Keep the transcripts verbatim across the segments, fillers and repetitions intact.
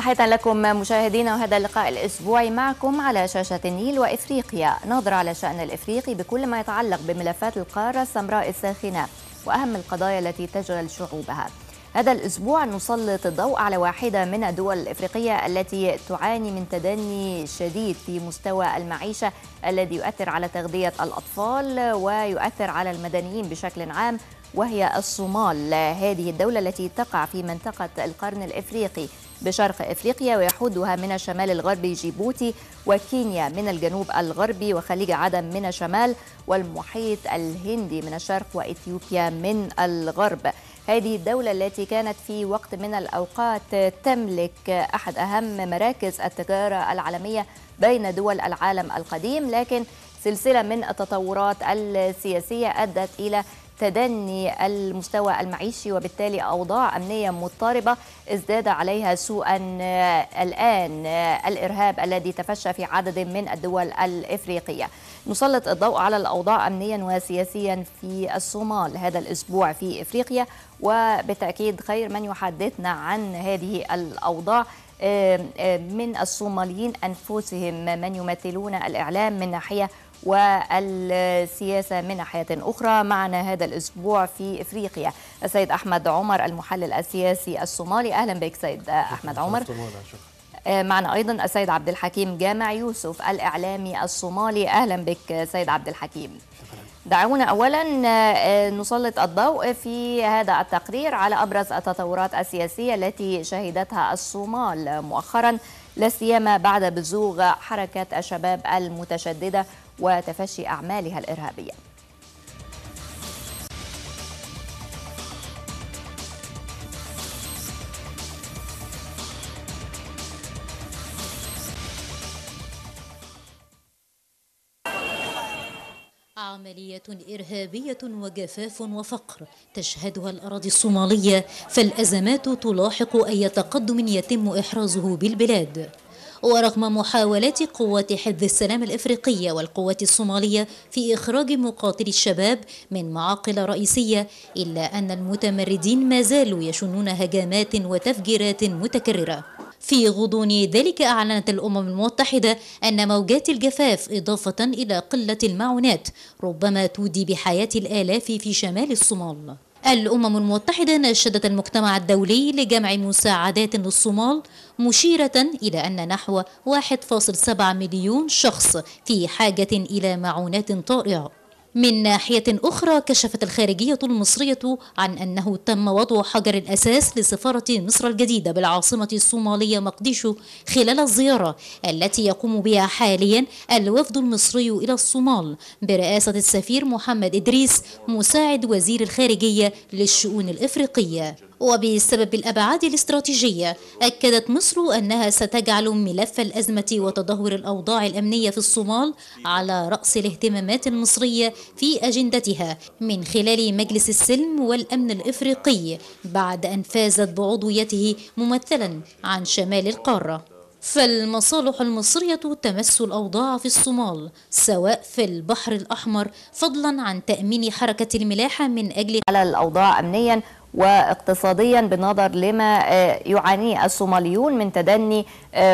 تحية لكم مشاهدينا، وهذا اللقاء الأسبوعي معكم على شاشة النيل وإفريقيا، نظرة على الشأن الإفريقي بكل ما يتعلق بملفات القارة السمراء الساخنة وأهم القضايا التي تشغل شعوبها. هذا الأسبوع نسلط الضوء على واحدة من الدول الإفريقية التي تعاني من تدني شديد في مستوى المعيشة الذي يؤثر على تغذية الأطفال ويؤثر على المدنيين بشكل عام، وهي الصومال. هذه الدولة التي تقع في منطقة القرن الإفريقي بشرق إفريقيا، ويحدها من الشمال الغربي جيبوتي، وكينيا من الجنوب الغربي، وخليج عدن من الشمال، والمحيط الهندي من الشرق، وإثيوبيا من الغرب. هذه الدولة التي كانت في وقت من الأوقات تملك أحد أهم مراكز التجارة العالمية بين دول العالم القديم، لكن سلسلة من التطورات السياسية أدت إلى تدني المستوى المعيشي، وبالتالي أوضاع أمنية مضطربة ازداد عليها سوءا الآن الإرهاب الذي تفشى في عدد من الدول الإفريقية. نسلط الضوء على الأوضاع أمنيا وسياسيا في الصومال هذا الأسبوع في إفريقيا، وبالتأكيد خير من يحدثنا عن هذه الأوضاع من الصوماليين أنفسهم، من يمثلون الإعلام من ناحية والسياسة من ناحية أخرى. معنا هذا الأسبوع في إفريقيا السيد أحمد عمر المحلل السياسي الصومالي. أهلا بك سيد أحمد عمر. معنا أيضا السيد عبد الحكيم جامع يوسف الإعلامي الصومالي. أهلا بك سيد عبد الحكيم. دعونا أولا نسلط الضوء في هذا التقرير على أبرز التطورات السياسية التي شهدتها الصومال مؤخرا، لا سيما بعد بزوغ حركة الشباب المتشددة وتفشي أعمالها الإرهابية. عملية إرهابية وجفاف وفقر تشهدها الأراضي الصومالية، فالأزمات تلاحق أي تقدم يتم إحرازه بالبلاد. ورغم محاولات قوات حفظ السلام الإفريقية والقوات الصومالية في إخراج مقاتلي الشباب من معاقل رئيسية، إلا أن المتمردين ما زالوا يشنون هجمات وتفجيرات متكررة. في غضون ذلك أعلنت الأمم المتحدة أن موجات الجفاف إضافة إلى قلة المعونات ربما تودي بحياة الآلاف في شمال الصومال. الأمم المتحدة ناشدت المجتمع الدولي لجمع مساعدات للصومال، مشيرة إلى أن نحو واحد فاصلة سبعة مليون شخص في حاجة إلى معونات طائعة. من ناحية أخرى، كشفت الخارجية المصرية عن أنه تم وضع حجر الأساس لسفارة مصر الجديدة بالعاصمة الصومالية مقديشو خلال الزيارة التي يقوم بها حاليا الوفد المصري إلى الصومال برئاسة السفير محمد إدريس مساعد وزير الخارجية للشؤون الإفريقية. وبسبب الأبعاد الاستراتيجية، أكدت مصر أنها ستجعل ملف الأزمة وتدهور الأوضاع الأمنية في الصومال على رأس الاهتمامات المصرية في أجندتها من خلال مجلس السلم والأمن الإفريقي، بعد أن فازت بعضويته ممثلا عن شمال القارة. فالمصالح المصرية تمس الأوضاع في الصومال سواء في البحر الأحمر، فضلا عن تأمين حركة الملاحة من أجل على الأوضاع أمنيا واقتصاديا، بالنظر لما يعانيه الصوماليون من تدني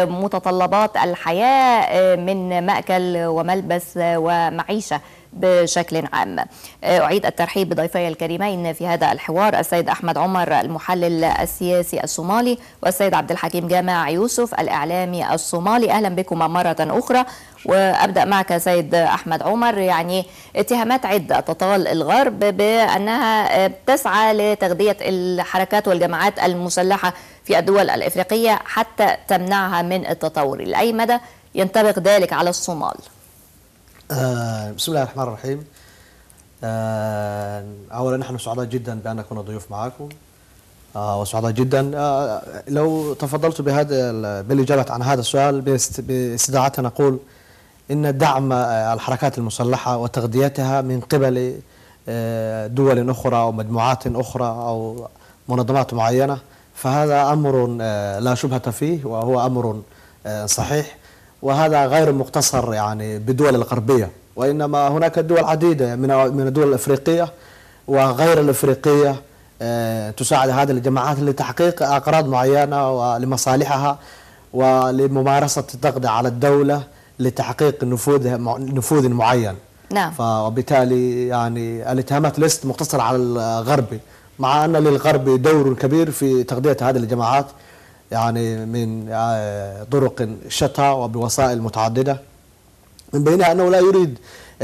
متطلبات الحياة من مأكل وملبس ومعيشة بشكل عام. أعيد الترحيب بضيفي الكريمين في هذا الحوار، السيد أحمد عمر المحلل السياسي الصومالي، والسيد عبد الحكيم جامع يوسف الإعلامي الصومالي. أهلا بكم مرة أخرى. وأبدأ معك سيد أحمد عمر. يعني اتهامات عدة تطال الغرب بأنها تسعى لتغذية الحركات والجماعات المسلحة في الدول الإفريقية حتى تمنعها من التطور. لأي مدى ينطبق ذلك على الصومال؟ آه بسم الله الرحمن الرحيم. آه أولا نحن سعداء جدا بأن نكون ضيوف معكم، آه وسعداء جدا. آه لو تفضلت بهذا بالإجابة عن هذا السؤال باستدعاء نقول إن دعم الحركات المسلحة وتغذيتها من قبل دول أخرى أو مجموعات أخرى أو منظمات معينة، فهذا أمر لا شبهة فيه، وهو أمر صحيح، وهذا غير مقتصر يعني بالدول الغربية، وإنما هناك دول عديدة من من الدول الأفريقية وغير الأفريقية تساعد هذه الجماعات لتحقيق أغراض معينة ولمصالحها ولممارسة الضغط على الدولة لتحقيق نفوذ نفوذ معين. نعم. فبالتالي يعني الاتهامات ليست مقتصرة على الغرب، مع أن للغرب دور كبير في تغذية هذه الجماعات يعني من طرق شتى وبوسائل متعددة، من بينها أنه لا يريد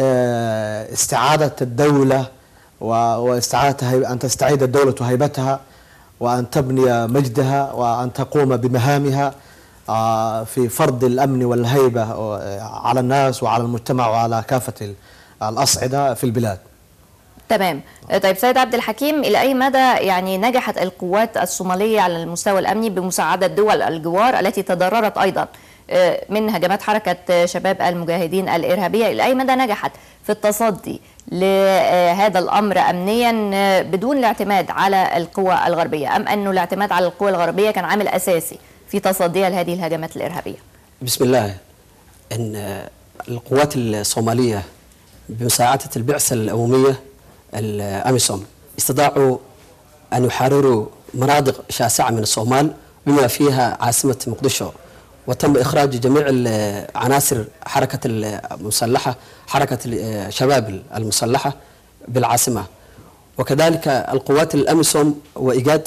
استعادة الدولة واستعادة أن تستعيد الدولة هيبتها وأن تبني مجدها وأن تقوم بمهامها في فرض الأمن والهيبة على الناس وعلى المجتمع وعلى كافة الأصعدة في البلاد. تمام. طيب سيد عبد الحكيم، إلى أي مدى يعني نجحت القوات الصومالية على المستوى الأمني بمساعدة دول الجوار التي تضررت أيضا من هجمات حركة شباب المجاهدين الإرهابية؟ إلى أي مدى نجحت في التصدي لهذا الأمر أمنيا بدون الاعتماد على القوى الغربية، أم أنه الاعتماد على القوى الغربية كان عامل أساسي في تصديها لهذه الهجمات الإرهابية؟ بسم الله. أن القوات الصومالية بمساعدة البعثة الأممية الأميسوم استطاعوا أن يحرروا مناطق شاسعة من الصومال بما فيها عاصمة مقدشو، وتم إخراج جميع عناصر حركة المسلحة حركة شباب المسلحة بالعاصمة. وكذلك القوات الأميسوم وإيجاد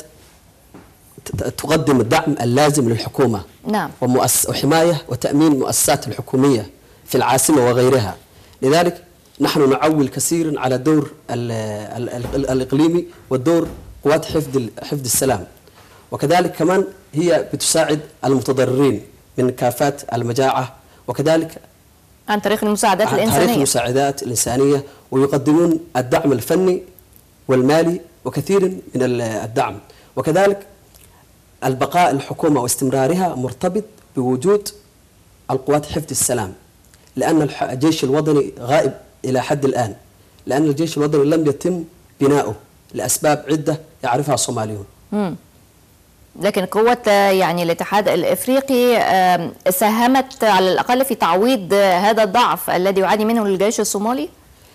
تقدم الدعم اللازم للحكومة. نعم. وحماية وتأمين المؤسسات الحكومية في العاصمة وغيرها. لذلك نحن نعول كثيرا على الدور الإقليمي والدور قوات حفظ حفظ السلام، وكذلك كمان هي بتساعد المتضررين من كافات المجاعة، وكذلك عن طريق المساعدات الإنسانية عن طريق المساعدات الإنسانية، ويقدمون الدعم الفني والمالي وكثير من الدعم. وكذلك البقاء الحكومة واستمرارها مرتبط بوجود القوات حفظ السلام، لأن الجيش الوطني غائب إلى حد الآن، لأن الجيش الوطني لم يتم بناؤه لأسباب عدة يعرفها الصوماليون. مم. لكن قوة يعني الاتحاد الإفريقي ساهمت على الأقل في تعويض هذا الضعف الذي يعاني منه الجيش الصومالي؟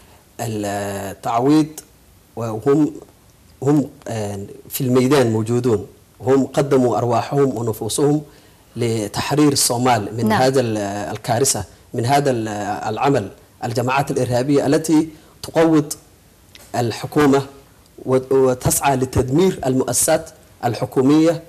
التعويض، وهم هم في الميدان موجودون، هم قدموا أرواحهم ونفوسهم لتحرير الصومال من نعم. هذا الكارثة، من هذا العمل الجماعات الإرهابية التي تقوض الحكومة وتسعى لتدمير المؤسسات الحكومية،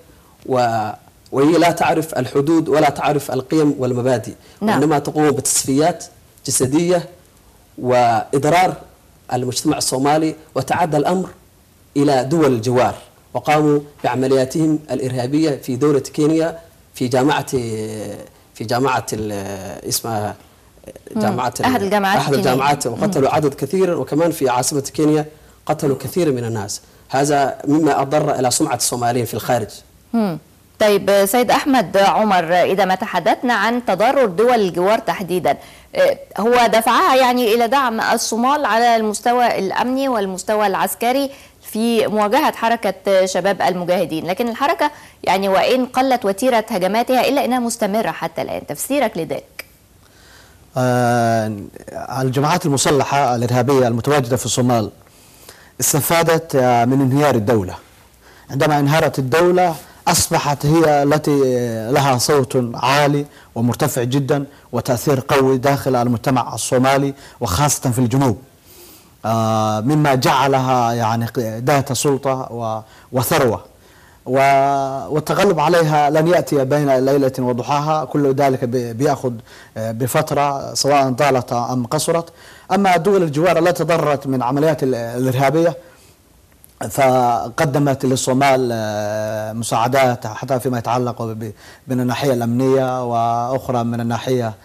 وهي لا تعرف الحدود ولا تعرف القيم والمبادئ. نعم. وإنما تقوم بتصفيات جسدية وإضرار المجتمع الصومالي، وتعدى الأمر إلى دول الجوار، وقاموا بعملياتهم الإرهابية في دولة كينيا في جامعة في جامعة اسمها جامعة أحد الجامعات أحد الجامعات وقتلوا مم. عدد كثير، وكمان في عاصمة كينيا قتلوا كثير من الناس. هذا مما أضر إلى سمعة الصوماليين في الخارج. مم. طيب سيد أحمد عمر، إذا ما تحدثنا عن تضرر دول الجوار تحديدا، هو دفعها يعني إلى دعم الصومال على المستوى الأمني والمستوى العسكري في مواجهة حركة شباب المجاهدين، لكن الحركة يعني وإن قلت وتيرة هجماتها إلا أنها مستمرة حتى الآن، تفسيرك لذلك؟ آه الجماعات المسلحة الإرهابية المتواجدة في الصومال استفادت من انهيار الدولة. عندما انهارت الدولة أصبحت هي التي لها صوت عالي ومرتفع جدا وتأثير قوي داخل المجتمع الصومالي وخاصة في الجنوب، آه مما جعلها يعني ذات سلطة وثروة، والتغلب عليها لن يأتي بين ليلة وضحاها، كل ذلك بيأخذ بفترة سواء طالت أم قصرت. أما دول الجوار التي تضررت من عمليات الإرهابية فقدمت للصومال مساعدات حتى فيما يتعلق من الناحية الأمنية، وأخرى من الناحية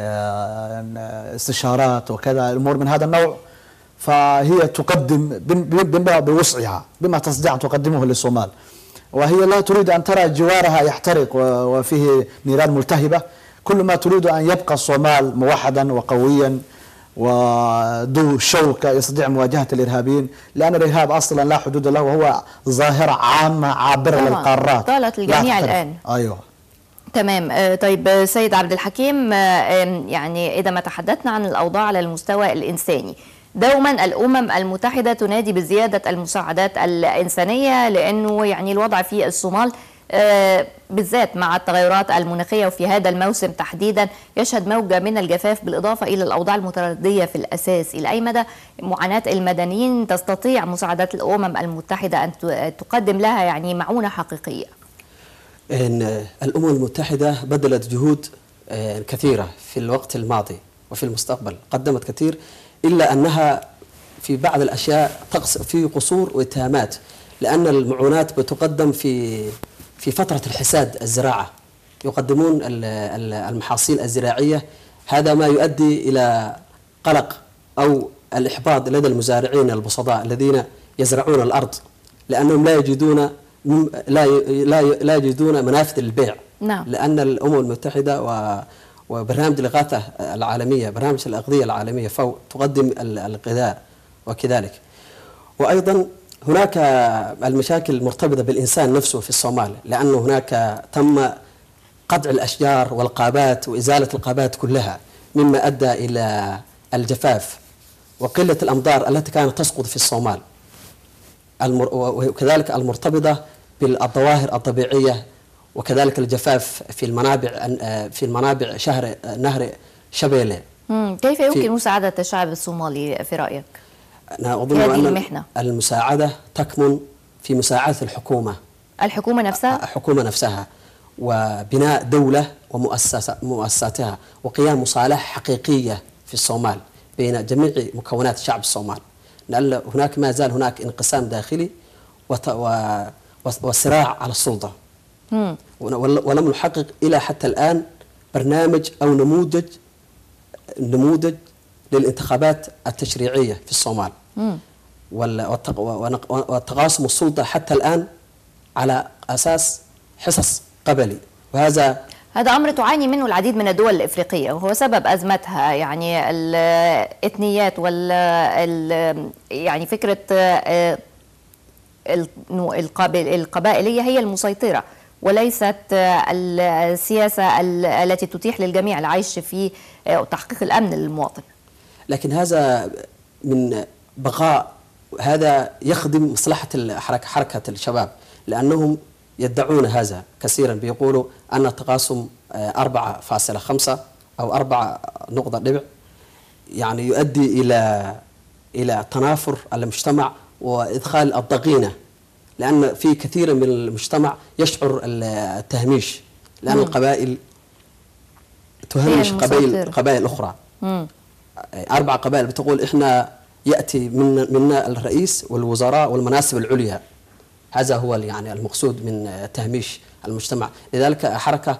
استشارات وكذا الأمور من هذا النوع. فهي تقدم بما بوسعها بما تستطيع تقدمه للصومال، وهي لا تريد أن ترى جوارها يحترق وفيه نيران ملتهبة. كل ما تريد أن يبقى الصومال موحدا وقويا وذو شوكة يستطيع مواجهة الإرهابيين، لأن الإرهاب أصلا لا حدود له، وهو ظاهرة عامة عابرة للقارات طالت الجميع الآن. أيوه تمام. طيب سيد عبد الحكيم، يعني إذا ما تحدثنا عن الأوضاع على المستوى الإنساني، دوما الأمم المتحدة تنادي بزيادة المساعدات الإنسانية، لأنه يعني الوضع في الصومال بالذات مع التغيرات المناخية وفي هذا الموسم تحديدا يشهد موجة من الجفاف بالإضافة إلى الأوضاع المتردية في الأساس. إلى أي مدى معاناة المدنيين تستطيع مساعدات الأمم المتحدة أن تقدم لها يعني معونة حقيقية؟ إن الأمم المتحدة بذلت جهود كثيرة في الوقت الماضي وفي المستقبل، قدمت كثير، إلا أنها في بعض الأشياء في قصور واتهامات، لأن المعونات بتقدم في في فترة الحساد الزراعة، يقدمون المحاصيل الزراعية، هذا ما يؤدي إلى قلق أو الإحباط لدى المزارعين البسطاء الذين يزرعون الأرض، لأنهم لا يجدون لا لا لا يجدون منافذ للبيع. نعم. لأن الأمم المتحدة وبرنامج الإغاثة العالمية، برنامج الأغذية العالمية فو تقدم الغذاء وكذلك. وأيضا هناك المشاكل المرتبطة بالإنسان نفسه في الصومال، لأنه هناك تم قطع الأشجار والغابات وإزالة الغابات كلها، مما أدى إلى الجفاف وقلة الأمطار التي كانت تسقط في الصومال، وكذلك المرتبطة بالظواهر الطبيعية، وكذلك الجفاف في المنابع في المنابع شهر نهر شبيلة. كيف يمكن مساعدة الشعب الصومالي في رأيك؟ أنا أظن أن المساعدة تكمن في مساعدة الحكومة الحكومة نفسها الحكومة نفسها وبناء دولة ومؤسساتها، وقيام مصالحة حقيقية في الصومال بين جميع مكونات شعب الصومال، لأن هناك ما زال هناك انقسام داخلي وصراع على السلطة. مم. ولم نحقق إلى حتى الآن برنامج أو نموذج نموذج للانتخابات التشريعية في الصومال. مم. وتقاسم السلطة حتى الآن على أساس حصص قبلي، وهذا هذا أمر تعاني منه العديد من الدول الإفريقية، وهو سبب أزمتها، يعني الإثنيات وال يعني فكرة القبائلية هي المسيطرة، وليست السياسة التي تتيح للجميع العيش في تحقيق الأمن للمواطن. لكن هذا من بقاء، هذا يخدم مصلحة الحركة حركة الشباب، لأنهم يدعون هذا كثيرا، بيقولوا أن التقاسم أربعة فاصلة خمسة أو أربعة نقطة ربع يعني يؤدي إلى إلى تنافر المجتمع وإدخال الضغينة، لأن في كثير من المجتمع يشعر التهميش، لأن مم. القبائل تهمش قبائل قبائل أخرى. مم. أربع قبائل بتقول إحنا يأتي من منا الرئيس والوزراء والمناصب العليا، هذا هو يعني المقصود من تهميش المجتمع. لذلك حركة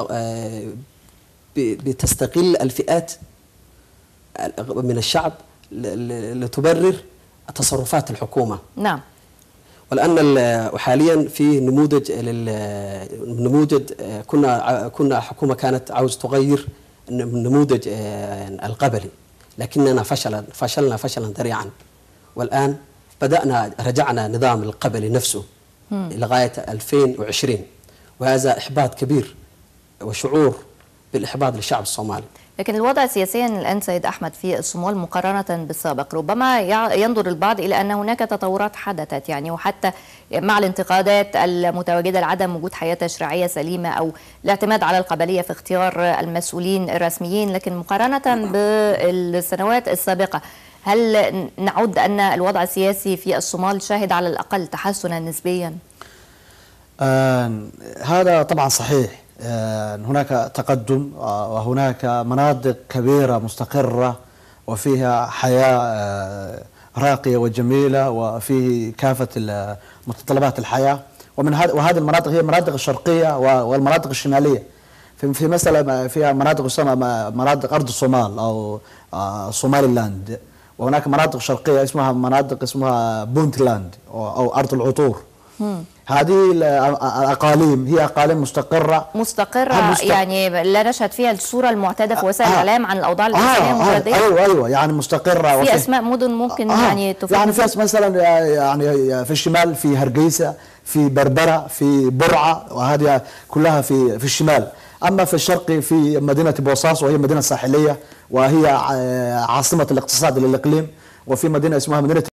بتستغل الفئات من الشعب لتبرر تصرفات الحكومة. نعم. والآن وحاليا في نموذج نموذج كنا كنا حكومة كانت عاوز تغير النموذج القبلي، لكننا فشلنا فشلنا فشلا ذريعا، والآن بدأنا رجعنا نظام القبلي نفسه مم. لغاية ألفين وعشرين، وهذا إحباط كبير وشعور بالإحباط للشعب الصومالي. لكن الوضع سياسيا الآن سيد أحمد في الصومال مقارنة بالسابق، ربما ينظر البعض إلى أن هناك تطورات حدثت، يعني وحتى مع الانتقادات المتواجدة لعدم وجود حياة تشريعية سليمة أو الاعتماد على القبلية في اختيار المسؤولين الرسميين، لكن مقارنة بالسنوات السابقة هل نعد أن الوضع السياسي في الصومال شاهد على الأقل تحسنا نسبيا؟ آه هذا طبعا صحيح. آه هناك تقدم وهناك مناطق كبيرة مستقرة وفيها حياة آه راقية وجميلة وفيه كافة متطلبات الحياة، ومن هذه وهذه المناطق هي المناطق الشرقية والمناطق الشمالية. في في مسألة فيها مناطق تسمى مناطق أرض الصومال أو آه صومالي لاند، وهناك مناطق شرقية اسمها مناطق اسمها بونتلاند أو أرض العطور. مم. هذه الأقاليم هي أقاليم مستقرة مستقرة مستق... يعني لا نشهد فيها الصورة المعتادة في وسائل الإعلام آه عن الأوضاع الإنسانية المتردية. آه أيوة أيوة يعني مستقرة. في أسماء مدن ممكن آه يعني تفهم؟ يعني في مثلا يعني في الشمال في هرقيسة، في بربرة، في برعة، وهذه كلها في في الشمال. أما في الشرق في مدينة بوصاص، وهي مدينة ساحلية وهي عاصمة الاقتصاد للإقليم، وفي مدينه اسمها مدينه